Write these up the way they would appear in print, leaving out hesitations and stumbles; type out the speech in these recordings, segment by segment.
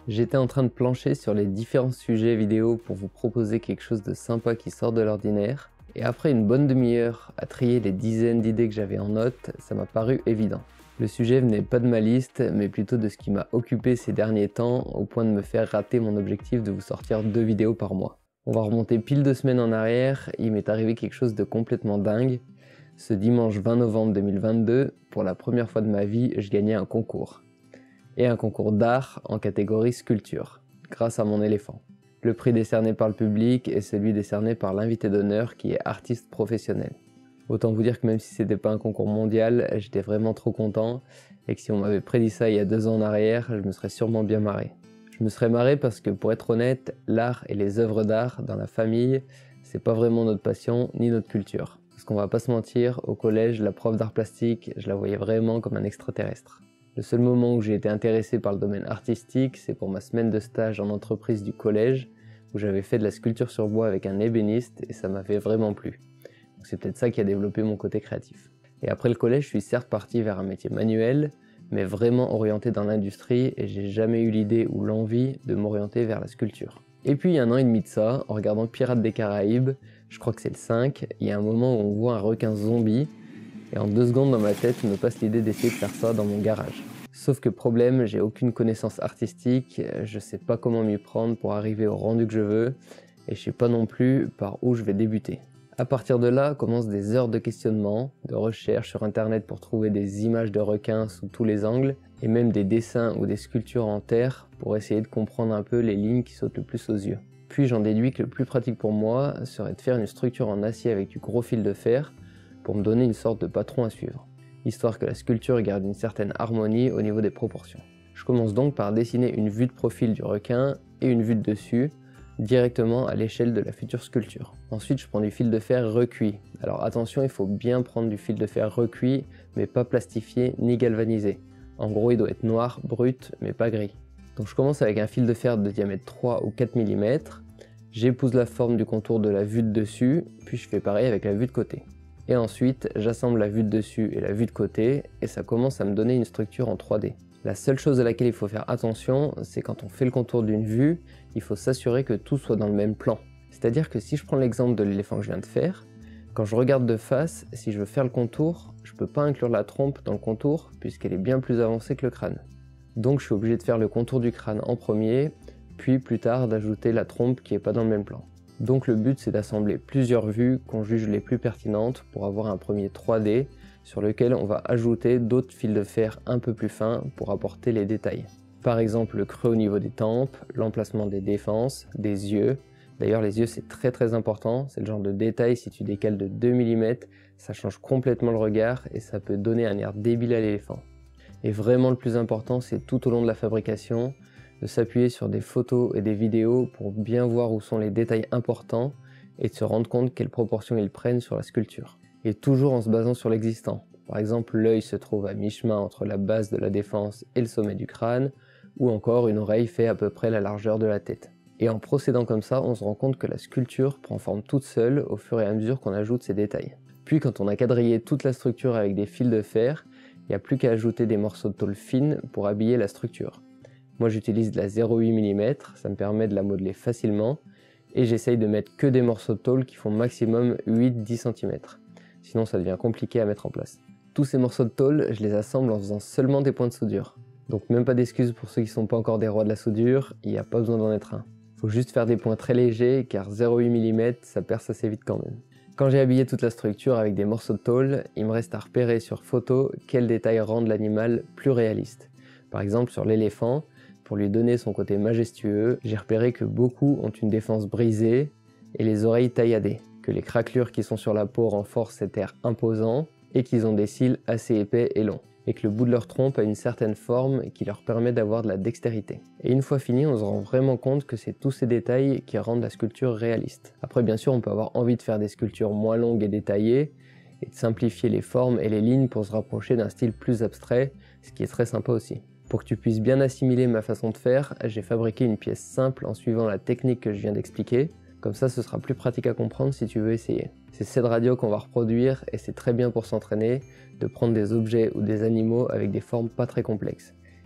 J'étais en train de plancher sur les différents sujets vidéo pour vous proposer quelque chose de sympa qui sort de l'ordinaire, et après une bonne demi-heure à trier les dizaines d'idées que j'avais en note, ça m'a paru évident. Le sujet venait pas de ma liste, mais plutôt de ce qui m'a occupé ces derniers temps, au point de me faire rater mon objectif de vous sortir 2 vidéos par mois. On va remonter pile 2 semaines en arrière, il m'est arrivé quelque chose de complètement dingue. Ce dimanche 20 novembre 2022, pour la première fois de ma vie, je gagnais un concours. Et un concours d'art en catégorie sculpture, grâce à mon éléphant. Le prix décerné par le public est celui décerné par l'invité d'honneur qui est artiste professionnel. Autant vous dire que même si c'était pas un concours mondial, j'étais vraiment trop content et que si on m'avait prédit ça il y a 2 ans en arrière, je me serais sûrement bien marré. Je me serais marré parce que pour être honnête, l'art et les œuvres d'art dans la famille, c'est pas vraiment notre passion ni notre culture. Parce qu'on va pas se mentir, au collège, la prof d'art plastique, je la voyais vraiment comme un extraterrestre. Le seul moment où j'ai été intéressé par le domaine artistique, c'est pour ma semaine de stage en entreprise du collège, où j'avais fait de la sculpture sur bois avec un ébéniste et ça m'avait vraiment plu. Donc c'est peut-être ça qui a développé mon côté créatif. Et après le collège, je suis certes parti vers un métier manuel, mais vraiment orienté dans l'industrie et j'ai jamais eu l'idée ou l'envie de m'orienter vers la sculpture. Et puis il y a 1 an et demi de ça, en regardant Pirates des Caraïbes, je crois que c'est le 5, il y a un moment où on voit un requin zombie, et en 2 secondes dans ma tête me passe l'idée d'essayer de faire ça dans mon garage. Sauf que problème, j'ai aucune connaissance artistique, je sais pas comment m'y prendre pour arriver au rendu que je veux, et je sais pas non plus par où je vais débuter. À partir de là commencent des heures de questionnement, de recherche sur internet pour trouver des images de requins sous tous les angles, et même des dessins ou des sculptures en terre pour essayer de comprendre un peu les lignes qui sautent le plus aux yeux. Puis j'en déduis que le plus pratique pour moi serait de faire une structure en acier avec du gros fil de fer pour me donner une sorte de patron à suivre, histoire que la sculpture garde une certaine harmonie au niveau des proportions. Je commence donc par dessiner une vue de profil du requin et une vue de dessus, directement à l'échelle de la future sculpture. Ensuite, je prends du fil de fer recuit. Alors attention, il faut bien prendre du fil de fer recuit, mais pas plastifié ni galvanisé. En gros, il doit être noir, brut, mais pas gris. Donc je commence avec un fil de fer de diamètre 3 ou 4 mm, j'épouse la forme du contour de la vue de dessus, puis je fais pareil avec la vue de côté. Et ensuite, j'assemble la vue de dessus et la vue de côté, et ça commence à me donner une structure en 3D. La seule chose à laquelle il faut faire attention, c'est quand on fait le contour d'une vue, il faut s'assurer que tout soit dans le même plan. C'est-à-dire que si je prends l'exemple de l'éléphant que je viens de faire, quand je regarde de face, si je veux faire le contour, je ne peux pas inclure la trompe dans le contour, puisqu'elle est bien plus avancée que le crâne. Donc je suis obligé de faire le contour du crâne en premier, puis plus tard d'ajouter la trompe qui n'est pas dans le même plan. Donc le but c'est d'assembler plusieurs vues qu'on juge les plus pertinentes pour avoir un premier 3D sur lequel on va ajouter d'autres fils de fer un peu plus fins pour apporter les détails. Par exemple le creux au niveau des tempes, l'emplacement des défenses, des yeux. D'ailleurs les yeux c'est très important, c'est le genre de détail si tu décales de 2 mm, ça change complètement le regard et ça peut donner un air débile à l'éléphant. Et vraiment le plus important c'est tout au long de la fabrication, de s'appuyer sur des photos et des vidéos pour bien voir où sont les détails importants et de se rendre compte quelles proportions ils prennent sur la sculpture. Et toujours en se basant sur l'existant. Par exemple, l'œil se trouve à mi-chemin entre la base de la défense et le sommet du crâne, ou encore une oreille fait à peu près la largeur de la tête. Et en procédant comme ça, on se rend compte que la sculpture prend forme toute seule au fur et à mesure qu'on ajoute ces détails. Puis quand on a quadrillé toute la structure avec des fils de fer, il n'y a plus qu'à ajouter des morceaux de tôle fine pour habiller la structure. Moi j'utilise de la 0,8 mm, ça me permet de la modeler facilement, et j'essaye de mettre que des morceaux de tôle qui font maximum 8-10 cm. Sinon ça devient compliqué à mettre en place. Tous ces morceaux de tôle, je les assemble en faisant seulement des points de soudure. Donc même pas d'excuses pour ceux qui sont pas encore des rois de la soudure, il n'y a pas besoin d'en être un. Faut juste faire des points très légers, car 0,8 mm ça perce assez vite quand même. Quand j'ai habillé toute la structure avec des morceaux de tôle, il me reste à repérer sur photo quels détails rendent l'animal plus réaliste. Par exemple sur l'éléphant, pour lui donner son côté majestueux, j'ai repéré que beaucoup ont une défense brisée et les oreilles tailladées, que les craquelures qui sont sur la peau renforcent cet air imposant et qu'ils ont des cils assez épais et longs, et que le bout de leur trompe a une certaine forme qui leur permet d'avoir de la dextérité. Et une fois fini, on se rend vraiment compte que c'est tous ces détails qui rendent la sculpture réaliste. Après bien sûr, on peut avoir envie de faire des sculptures moins longues et détaillées, et de simplifier les formes et les lignes pour se rapprocher d'un style plus abstrait, ce qui est très sympa aussi. Pour que tu puisses bien assimiler ma façon de faire, j'ai fabriqué une pièce simple en suivant la technique que je viens d'expliquer. Comme ça, ce sera plus pratique à comprendre si tu veux essayer. C'est cette radio qu'on va reproduire et c'est très bien pour s'entraîner de prendre des objets ou des animaux avec des formes pas très complexes.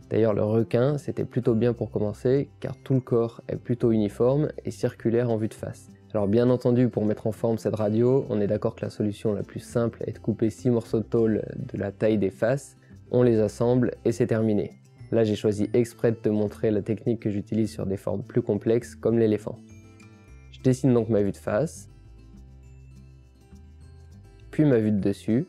D'ailleurs, le requin, c'était plutôt bien pour commencer, car tout le corps est plutôt uniforme et circulaire en vue de face. Alors bien entendu, pour mettre en forme cette radio, on est d'accord que la solution la plus simple est de couper 6 morceaux de tôle de la taille des faces, on les assemble et c'est terminé. Là, j'ai choisi exprès de te montrer la technique que j'utilise sur des formes plus complexes comme l'éléphant. Je dessine donc ma vue de face, puis ma vue de dessus.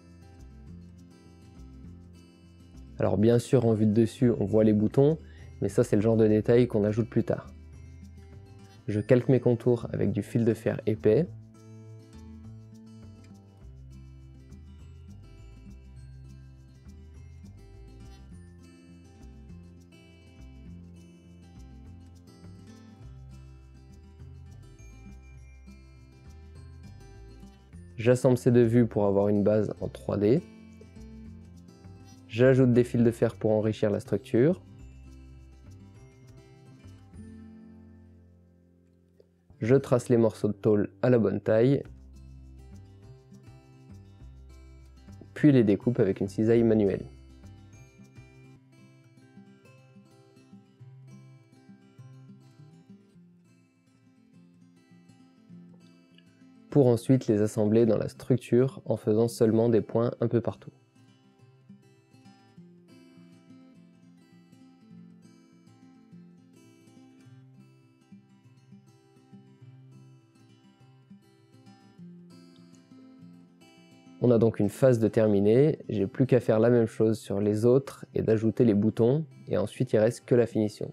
Alors bien sûr, en vue de dessus, on voit les boutons, mais ça c'est le genre de détail qu'on ajoute plus tard. Je calque mes contours avec du fil de fer épais. J'assemble ces deux vues pour avoir une base en 3D. J'ajoute des fils de fer pour enrichir la structure. Je trace les morceaux de tôle à la bonne taille. Puis les découpe avec une cisaille manuelle. Pour ensuite les assembler dans la structure en faisant seulement des points un peu partout. On a donc une phase de terminée, j'ai plus qu'à faire la même chose sur les autres et d'ajouter les boutons, et ensuite il reste que la finition.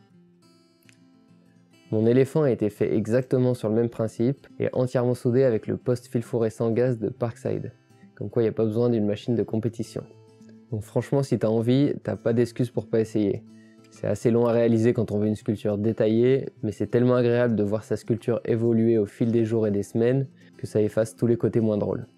Mon éléphant a été fait exactement sur le même principe et entièrement soudé avec le poste fil fluorescent gaz de Parkside, comme quoi il n'y a pas besoin d'une machine de compétition. Donc franchement, si t'as envie, t'as pas d'excuse pour pas essayer. C'est assez long à réaliser quand on veut une sculpture détaillée, mais c'est tellement agréable de voir sa sculpture évoluer au fil des jours et des semaines que ça efface tous les côtés moins drôles.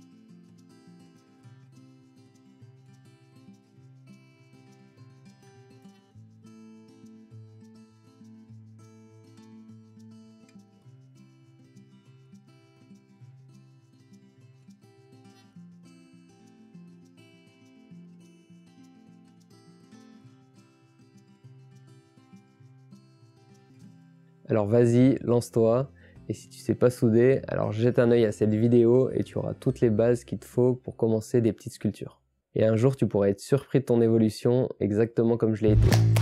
Alors vas-y, lance-toi, et si tu sais pas souder, alors jette un œil à cette vidéo et tu auras toutes les bases qu'il te faut pour commencer des petites sculptures. Et un jour tu pourras être surpris de ton évolution exactement comme je l'ai été.